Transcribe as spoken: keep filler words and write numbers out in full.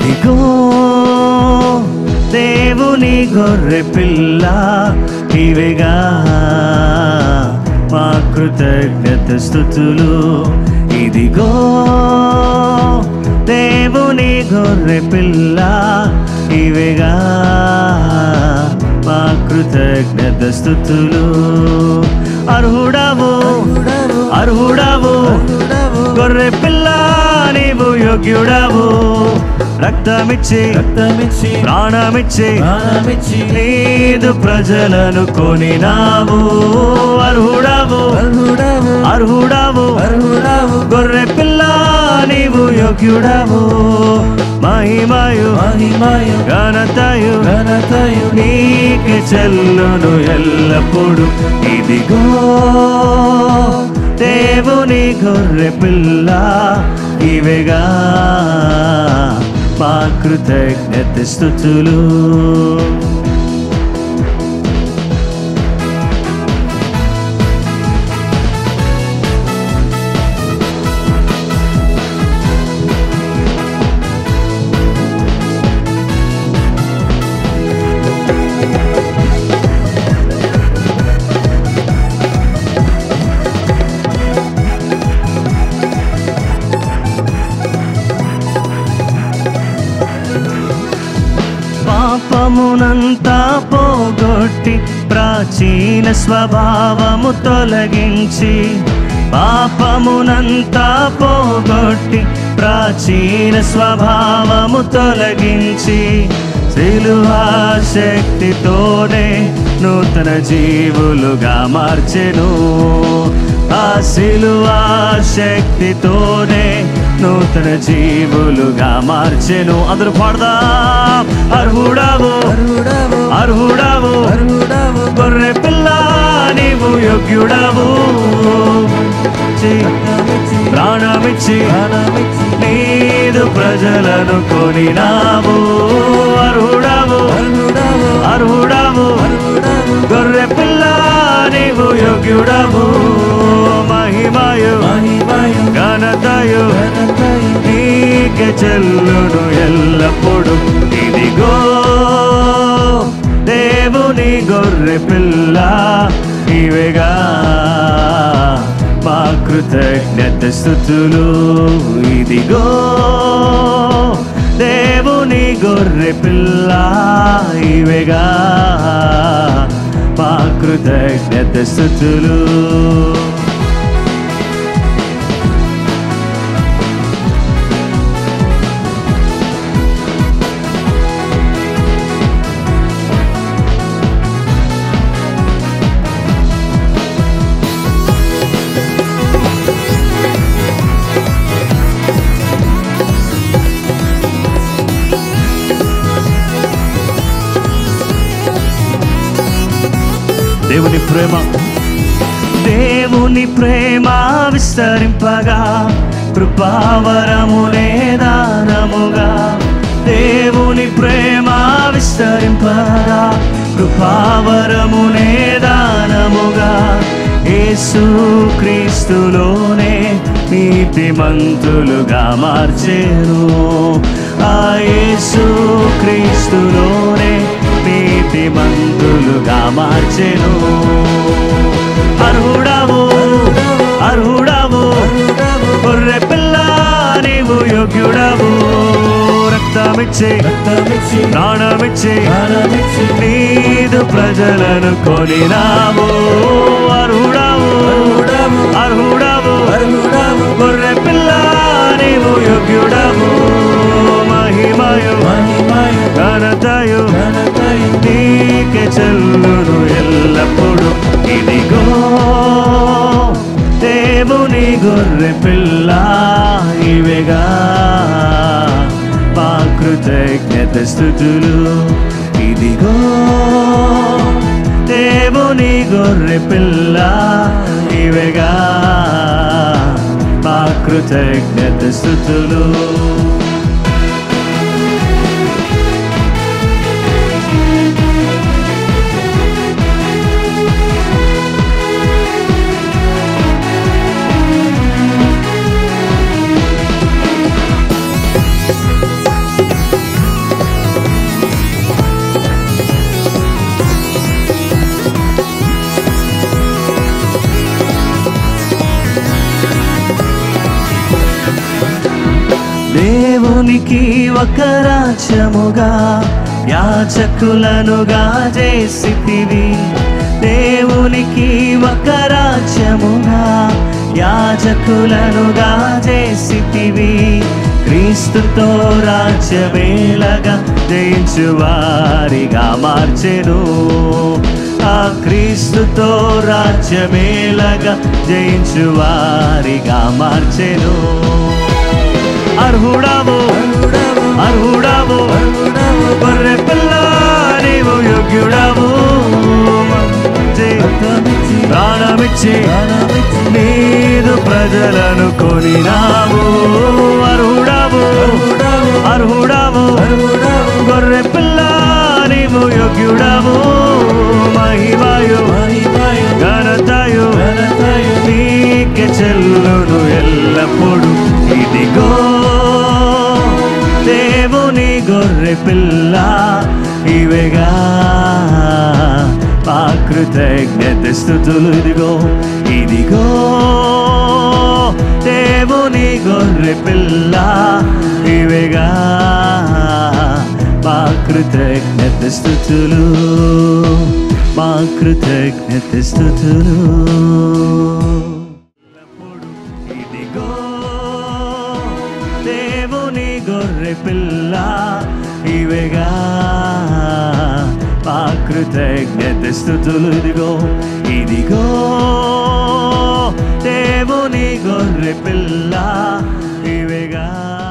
ఇదిగో దేవుని గొర్రె పిల్ల, ఇవిగా మా కృతజ్ఞత స్తుతులు. ఇదిగో దేవుని గొర్రె పిల్ల, ఇవిగా మా కృతజ్ఞత స్తుతులు. అర్హుడవు అర్హుడవు గొర్రె పిల్ల, నీవు యోగ్యుడవు. రక్తమిచ్చి రక్తమిచ్చి ప్రాణమిచ్చి ప్రాణమిచ్చి నీదు ప్రజలను కొనినావు. అర్హుడవు అర్హుడవు అర్హుడవు అర్హుడవు గొర్రె పిల్ల, నీవు యోగ్యుడవు. మహిమయు మహిమయు ఘనతయు ఘనతయు నీకే చెల్లును ఎల్లప్పుడు. ఇదిగో దేవుని గొర్రె పిల్ల, ఇవేగా మా కృతజ్ఞత స్తుతులు. పాపమునంతా పోగొట్టి ప్రాచీన స్వభావము తొలగించి, పాపమునంతా పోగొట్టి ప్రాచీన స్వభావము తొలగించి, సిలువా శక్తితోనే నూతన జీవులుగా మార్చెను. ఆ సిలువా శక్తితోనే నూతన జీవులుగా మార్చెను. అందరూ పాడదాం. అర్హుడవు అర్హుడవు అర్హుడవు గొర్రె పిల్ల, నీవు యోగ్యుడవు. ప్రాణమిచ్చి నీదు ప్రజలను కొనినావు. అర్హుడవు అర్హుడవు గొర్రె పిల్ల, నీవు యోగ్యుడవు. మహిమయు మహిమయు ఘనతయు నీకే చెల్లును ఎల్లప్పుడు. ఇదిగో దేవుని గొర్రె పిల్ల, ఇవేగా మా కృతజ్ఞత స్తుతులు. ఇదిగో దేవుని గొర్రె పిల్ల, ఇవేగా మా కృతజ్ఞత స్తుతులు. దేవుని ప్రేమ దేవుని ప్రేమ విస్తరింపగా, కృపావరమునే దానముగా. దేవుని ప్రేమ విస్తరింపగా, కృపావరమునే దానముగా. యేసు క్రీస్తులోనే నీతిమంతులుగా మార్చెను. ఆ యేసు క్రీస్తులోనే నీతిమంతులుగా మార్చెను. అర్హుడవు అర్హుడవు గొర్రె పిల్ల, నీవు యోగ్యుడవు. రక్తమిచ్చి రక్తమిచ్చి ప్రాణమిచ్చి ప్రాణమిచ్చి నీదు ప్రజలను కొనినావు. అర్హుడవు అర్హుడవు అర్హుడవు గొర్రె పిల్ల, నీవు యోగ్యుడవు. మహిమయు మహిమయు ఘనతయు ఘనతయు నీకే చెల్లును ఎల్లప్పుడు. ఇదిగో దేవుని గొర్రె పిల్ల, ఇవేగా మా కృతజ్ఞత స్తుతులు. ఇదిగో దేవుని గొర్రె పిల్ల, ఇవేగా మా కృతజ్ఞత స్తుతులు. దేవునికి ఒక రాజ్యముగా యాజకులనుగా చేసితివి. దేవునికి ఒక రాజ్యముగా యాజకులనుగా చేసితివి. క్రీస్తుతో రాజ్యమేలగా జయించు వారిగా మార్చెను. ఆ క్రీస్తుతో రాజ్యమేలగా జయించు వారిగా మార్చెను. అర్హుడవు అర్హుడవు గొర్రె పిల్ల నీవు యోగ్యుడవు. ప్రాణమిచ్చి నీదు ప్రజలను కొనినావు. అర్హుడవు అర్హుడవు గొర్రె పిల్ల నీవు యోగ్యుడవు. మహిమయు ఘనతయు నీకే చెల్లును ఎల్లప్పుడు. ఇదిగో దేవుని గొర్రె పిల్ల, ఇవేగా మా కృతజ్ఞత స్తుతులు. ఇదిగో ఇదిగో దేవుని గొర్రె పిల్ల, ఇవేగా మా కృతజ్ఞత స్తుతులు, మా కృతజ్ఞత స్తుతులు. ఇదిగో దేవుని గొర్రె పిల్ల, ఇవేగా మా కృతజ్ఞత స్తుతులు. ఇదిగో ఇదిగో దేవుని గొర్రె పిల్ల, ఇవేగా